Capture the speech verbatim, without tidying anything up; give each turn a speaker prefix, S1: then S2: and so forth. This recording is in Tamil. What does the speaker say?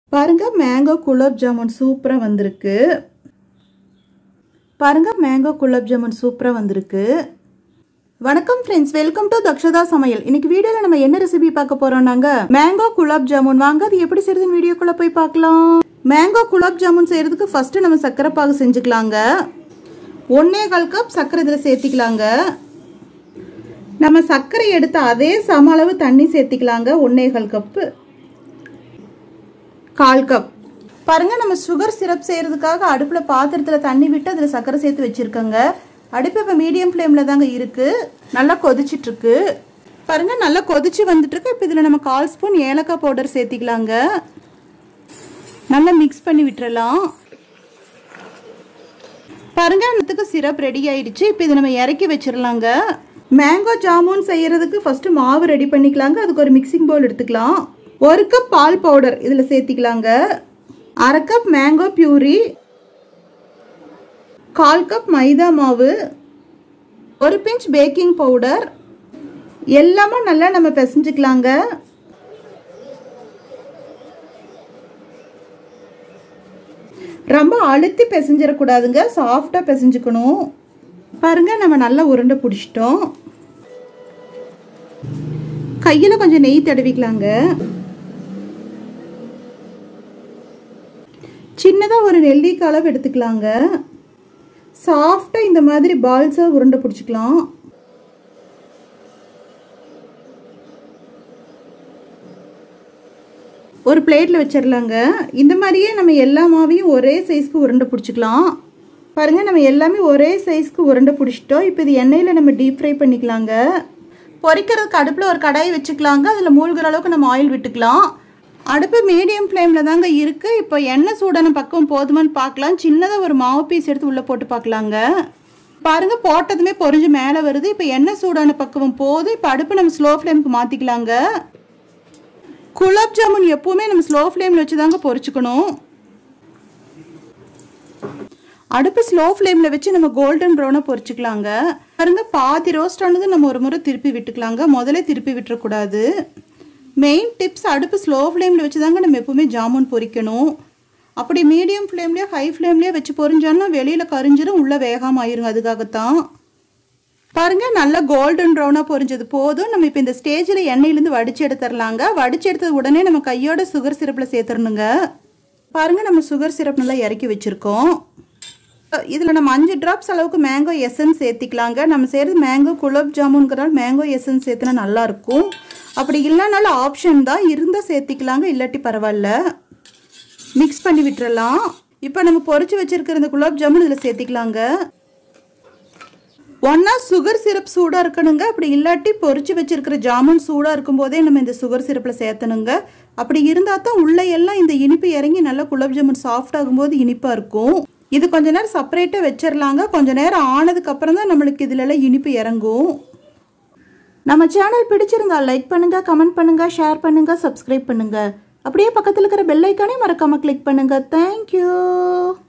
S1: பாருங்க மேங்கோ குலாப் ஜாமுன் சூப்பரா வந்திருக்கு. பாருங்க மேங்கோ குலாப் ஜாமுன் சூப்பரா வந்திருக்கு. வணக்கம் ஃப்ரெண்ட்ஸ், வெல்கம் டு தக்ஷதா சமையல். இன்னைக்கு வீடியோல நம்ம என்ன ரெசிபி பார்க்க போறோம்னாங்க மேங்கோ குலாப் ஜாமுன். வாங்க அது எப்படி செய்யறதுன்னு வீடியோக்குள்ள போய் பார்க்கலாம். மேங்கோ குலாப் ஜாமுன் செய்யறதுக்கு ஃபர்ஸ்ட் நம்ம சர்க்கரை பாகு செஞ்சுக்கலாங்க. ஒன்னே கால் கப் சர்க்கரை இதில் சேர்த்திக்கலாங்க. நம்ம சர்க்கரை எடுத்த அதே சம அளவு தண்ணி சேர்த்திக்கலாங்க. ஒன்னே கால் கப்பு கால் கப். பாருங்க நம்ம சுகர் சிரப் செய்யறதுக்காக அடுப்புல பாத்திரத்துல தண்ணி விட்டு அதுல சர்க்கரை சேர்த்து வச்சிருக்கோங்க. அடுப்பு இப்போ மீடியம் ஃப்ளேம்ல தாங்க இருக்கு. நல்லா கொதிச்சிட்டு இருக்கு. பாருங்க நல்லா கொதிச்சு வந்துட்டு இருக்கு. இப்போ இதுல நம்ம கால் ஸ்பூன் ஏலக்காய் பவுடர் சேர்த்திக்கலாங்க. நல்லா மிக்ஸ் பண்ணி விட்டுறலாம். பாருங்க அதுக்கு சிரப் ரெடி ஆயிடுச்சு. இப்போ இதை நம்ம இறக்கி வச்சிடலாங்க. மேங்கோ ஜாமுன் செய்யறதுக்கு ஃபர்ஸ்ட் மாவு ரெடி பண்ணிக்கலாங்க. அதுக்கு ஒரு மிக்சிங் பவுல் எடுத்துக்கலாம். ஒரு கப் பால் பவுடர் இதில் சேர்த்திக்கலாங்க. அரை கப் மேங்கோ பியூரி, கால் கப் மைதா மாவு, ஒரு பிஞ்ச் பேக்கிங் பவுடர் எல்லாமே நல்லா நம்ம பிசைஞ்சுக்கலாங்க. ரொம்ப அழுத்தி பிசைஞ்சிடக்கூடாதுங்க, சாஃப்டாக பிசைஞ்சுக்கணும். பாருங்க நம்ம நல்லா உருண்டை பிடிச்சிட்டோம். கையில் கொஞ்சம் நெய் தடவிக்கலாங்க. சின்னதாக ஒரு நெல்லிக்காய் அளவு எடுத்துக்கலாங்க. சாஃப்டாக இந்த மாதிரி பால்ஸாக உருண்டை பிடிச்சிக்கலாம். ஒரு பிளேட்டில் வச்சிடலாங்க. இந்த மாதிரியே நம்ம எல்லா மாவையும் ஒரே சைஸ்க்கு உருண்டை பிடிச்சிக்கலாம். பாருங்கள் நம்ம எல்லாமே ஒரே சைஸ்க்கு உருண்டை பிடிச்சிட்டோம். இப்போ இது எண்ணெயில் நம்ம டீப் ஃப்ரை பண்ணிக்கலாங்க. பொரிக்கிறதுக்கு அடுப்பில் ஒரு கடாயை வச்சுக்கலாங்க. அதில் மூழ்கிற அளவுக்கு நம்ம ஆயில் விட்டுக்கலாம். அடுப்பு மீடியம் ஃப்ளேமில் தாங்க இருக்குது. இப்போ எண்ணெய் சூடான பக்கம் போதுமான்னு பார்க்கலாம். சின்னதாக ஒரு மாவு பீஸ் எடுத்து உள்ளே போட்டு பார்க்கலாங்க. பாருங்கள் போட்டதுமே பொரிஞ்சு மேலே வருது. இப்போ எண்ணெய் சூடான பக்கம் போதும். இப்போ அடுப்பு நம்ம ஸ்லோ ஃப்ளேமுக்கு மாற்றிக்கலாங்க. குலாப் ஜாமுன் எப்பவுமே நம்ம ஸ்லோ ஃப்ளேமில் வச்சு தாங்க பொரிச்சுக்கணும். அடுப்பு ஸ்லோ ஃப்ளேமில் வச்சு நம்ம கோல்டன் ப்ரௌனாக பொரிச்சுக்கலாங்க. பாருங்க பாதி ரோஸ்ட் ஆனது நம்ம ஒரு முறை திருப்பி விட்டுக்கலாங்க. முதல்ல திருப்பி விட்டுறக்கூடாது. மெயின் டிப்ஸ், அடுப்பு ஸ்லோ ஃப்ளேமில் வச்சு தாங்க நம்ம எப்பவுமே ஜாமுன் பொரிக்கணும். அப்படி மீடியம் ஃப்ளேம்லேயே ஹை ஃப்ளேம்லேயே வச்சு பொரிஞ்சோன்னா வெளியில் கரிஞ்சிடும், உள்ளே வேகாமல் ஆயிருங்க. அதுக்காகத்தான். பாருங்கள் நல்லா கோல்டன் ப்ரௌனாக பொரிஞ்சது போதும். நம்ம இப்போ இந்த ஸ்டேஜில் எண்ணெயிலேருந்து வடித்து எடுத்துடலாங்க. வடித்து எடுத்தது உடனே நம்ம கையோட சுகர் சிரப்பில் சேர்த்துடணுங்க. பாருங்கள் நம்ம சுகர் சிரப் நல்லா இறக்கி வச்சுருக்கோம். இதில் நம்ம அஞ்சு ட்ராப்ஸ் அளவுக்கு மேங்கோ எசன்ஸ் சேர்த்திக்கலாங்க. நம்ம செய்கிறது மேங்கோ குலாப் ஜாமுன்கிறனால மேங்கோ எசன்ஸ் சேர்த்துனா நல்லாயிருக்கும். அப்படி இல்லைனாலும் ஆப்ஷன் தான், இருந்தால் சேர்த்திக்கலாங்க, இல்லாட்டி பரவாயில்ல. மிக்ஸ் பண்ணி விட்டுறலாம். இப்போ நம்ம பொரிச்சு வச்சுருக்கிற இந்த குலாப் ஜாமுன் இதில் சேர்த்திக்கலாங்க. ஒன்றா சுகர் சிரப் சூடாக இருக்கணுங்க. அப்படி இல்லாட்டி பொரிச்சு வச்சுருக்கிற ஜாமுன் சூடாக இருக்கும் போதே நம்ம இந்த சுகர் சிரப்பில் சேர்த்தணுங்க. அப்படி இருந்தால் தான் உள்ளே எல்லாம் இந்த இனிப்பு இறங்கி நல்லா குலாப் ஜாமுன் சாஃப்ட் ஆகும்போது இனிப்பாக இருக்கும். இது கொஞ்ச நேரம் செப்பரேட்டாக வச்சிடலாங்க. கொஞ்ச நேரம் ஆனதுக்கு அப்புறம் தான் நம்மளுக்கு இதிலெல்லாம் இனிப்பு இறங்கும். நம்ம சேனல் பிடிச்சிருந்தா லைக் பண்ணுங்க, கமெண்ட் பண்ணுங்க, ஷேர் பண்ணுங்க, சப்ஸ்கிரைப் பண்ணுங்க. அப்படியே பக்கத்தில் இருக்கிற பெல் ஐக்கானே மறக்காம கிளிக் பண்ணுங்க. தேங்க்யூ.